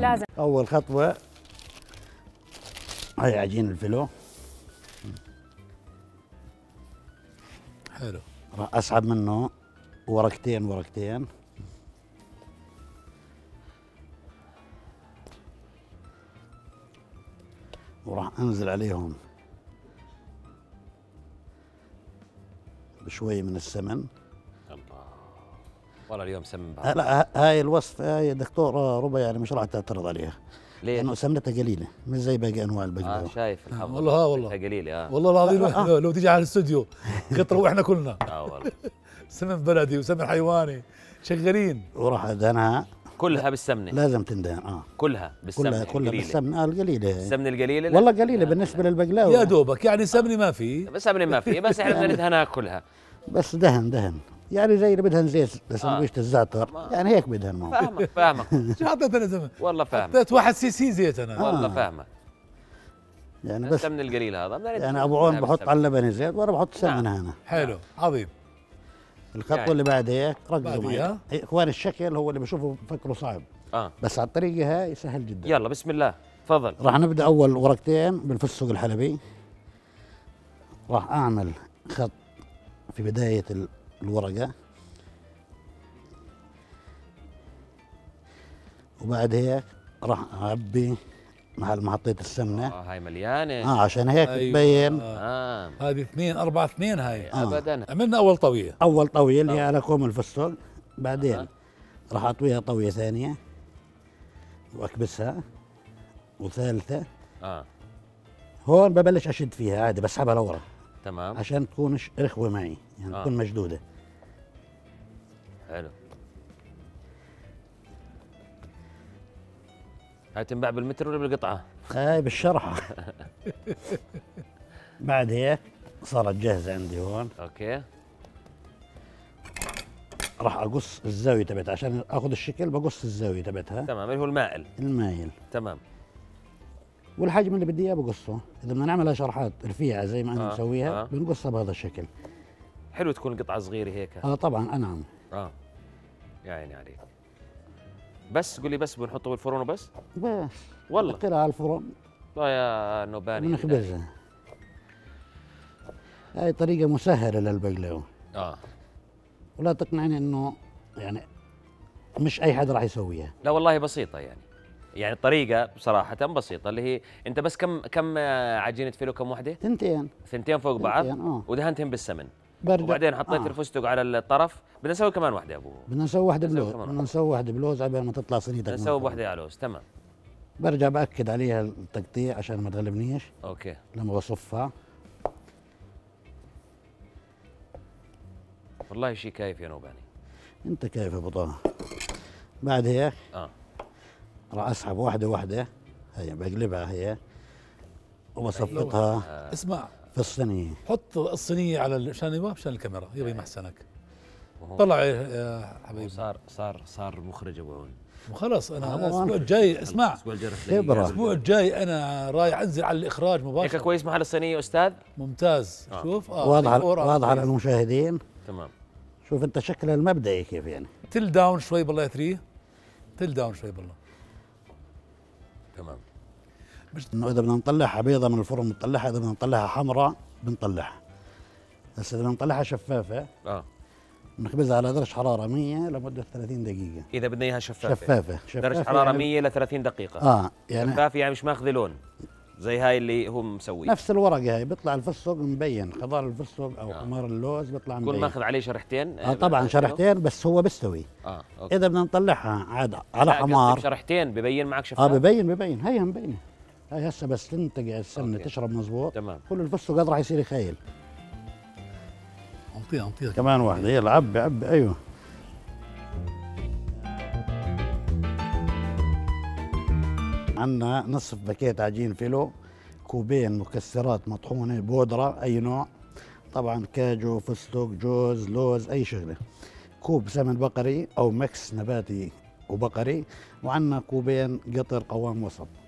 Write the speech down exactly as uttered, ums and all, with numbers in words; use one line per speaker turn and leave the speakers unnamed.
لازم.
اول خطوه هاي عجين الفيلو.
حلو.
راح اسحب منه ورقتين ورقتين، وراح انزل عليهم بشوي من السمن.
الله، والله اليوم سمن بعض.
هلا هاي الوصفه هاي دكتور ربا يعني مش راح تعترض عليها،
ليه؟
لانه سمنتها قليله مش زي باقي انواع البقلاوه.
اه شايف الحظ.
والله ها والله
قليله. اه
والله العظيم
آه.
لو, لو تيجي على الاستوديو قطره واحنا كلنا
اه والله
سمن بلدي وسمن حيواني شغالين.
وراح ادهنها
كلها بالسمنه.
لازم تندهن. اه
كلها بالسمنه.
كلها كلها بالسمنه. اه القليله هي.
السمنه القليله
والله قليله بالنسبه للبقلاوه.
يا دوبك يعني سمنه ما في،
بس سمنه ما في، بس احنا بدنا ندهنها كلها.
بس دهن دهن يعني زي اللي بدهن زيت لسندويشة
آه.
الزعتر يعني هيك بدهن معه.
فاهمك فاهمك
شو حطيت انا زمن؟
والله فاهمك.
حطيت واحد سي سي زيت انا.
والله
آه.
فاهمك.
يعني بس
السمن القليل هذا بدنا
يعني ابو عون بحط على اللبن زيت وانا بحط سمنه
نعم.
هنا.
حلو عظيم.
الخطوه
يعني.
اللي بعد هيك ركزوا
بعديها؟
معي. إيه، اخوان الشكل هو اللي بشوفه بفكره صعب،
اه
بس على الطريقه هاي سهل جدا.
يلا بسم الله تفضل.
راح نبدا اول ورقتين بالفستق الحلبي. راح اعمل خط في بدايه ال- الورقه، وبعد هيك راح اعبي محل ما حطيت السمنه.
اه هاي مليانه.
اه عشان هيك
أيوة.
تبين.
اه
هذه اثنين أربعة اثنين هاي.
آه.
ابدا.
عملنا أول طوية.
اول طويل هي على كوم الفستق، بعدين
آه.
راح اطويها طويه ثانيه واكبسها، وثالثه.
اه
هون ببلش اشد فيها عادي بسحبها لورا
تمام.
عشان تكون ش- رخوه معي، يعني
آه.
تكون مشدوده.
حلو. هاي تنباع بالمتر ولا بالقطعه؟
هاي بالشرحه. بعد هيك صارت جاهزه عندي هون.
اوكي.
راح اقص الزاويه تبعتها عشان اخذ الشكل، بقص الزاويه تبعتها
تمام اللي هو المائل.
المايل،
تمام.
والحجم اللي بدي اياه بقصه. اذا بدنا نعملها شرحات رفيعه زي ما انا
آه،
مسويها
آه.
بنقصها بهذا الشكل.
حلو تكون قطعه صغيره هيك.
اه طبعا انعم.
اه يا عيني عليك. بس قول لي بس بنحطه بالفرن وبس؟
بس
والله
نحطها على الفرن
لا يا نوباني.
ونخبزها. هاي طريقة مسهلة للبقلاوة،
اه
ولا تقنعني انه يعني مش اي حدا راح يسويها.
لا والله بسيطه يعني. يعني الطريقه بصراحه بسيطه اللي هي انت بس كم كم عجينه فيلو كم وحده؟
ثنتين
ثنتين فوق بعض
ثنتين، آه.
ودهنتهم بالسمن.
برجع
وبعدين حطيت
آه.
الفستق على الطرف. بدنا نسوي كمان وحده يا ابو.
بدنا نسوي واحدة
نسوي
بلوز،
كمان
بدنا نسوي واحدة بلوز قبل ما تطلع صينيتك.
بدنا
من
نسوي
الفرن.
وحده على لوز. تمام.
برجع باكد عليها التقطيع عشان ما تغلبنيش
اوكي.
لما بصفها.
والله شيء كيف يا نوباني.
انت كيف يا ابو طه. بعد هيك
اه
راح اسحب واحدة واحدة، هي بقلبها هي وبصفطها
اسمع
في الصينية.
حط الصينية على ال- عشان يبقى عشان الكاميرا يبي محسنك.
وهو-
طلع يا حبيبي.
صار صار صار مخرج ابو عون.
وخلاص انا
آه،
الاسبوع الجاي اسمع
الاسبوع الجاي رح
خبرة.
تلاقيه.
الاسبوع الجاي انا رايح انزل على الاخراج
هيك
مباشرة.
كويس محل الصينيه استاذ.
ممتاز.
آه.
شوف اه
واضحة
الفور آه،
واضحة
كويس.
للمشاهدين.
تمام.
شوف انت شكلها المبدئي كيف يعني.
تل داون شوي بالله يا ثري. تل داون شوي بالله.
تمام.
انه اذا بدنا نطلعها بيضة من الفرن بنطلعها، اذا بدنا نطلعها حمراء بنطلعها. بس اذا بدنا نطلعها شفافة
اه
بنخبزها على درجة حرارة مية لمدة ثلاثين دقيقة.
اذا بدنا اياها شفافه.
شفافة شفافة
درجه حراره
يعني
مية ل ثلاثين دقيقه.
اه يعني
شفافه يعني مش ماخذه لون زي هاي اللي هو مسوي.
نفس الورقة هاي بيطلع الفستق مبين، خضار الفستق او
آه.
حمار اللوز بيطلع
يكون
مبين.
ماخذ عليه شرحتين.
اه طبعا شرحتين بس هو بيستوي.
اه اوكي.
اذا بدنا نطلعها عاد على
لا، قصدك
حمار.
شرحتين ببين معك شفاف.
اه ببين ببين هي مبينة. هاي هسه بس تنتقع السمنة
أوكي.
تشرب مزبوط.
تمام.
كل الفستق هذا راح يصير يخيل.
انطيها انطيها
كمان واحدة يلا عبي عبي ايوه. عندنا نصف باكيت عجين فيلو، كوبين مكسرات مطحونة بودرة أي نوع، طبعا كاجو فستق جوز لوز أي شغلة، كوب سمن بقري أو مكس نباتي وبقري، وعندنا كوبين قطر قوام وسط.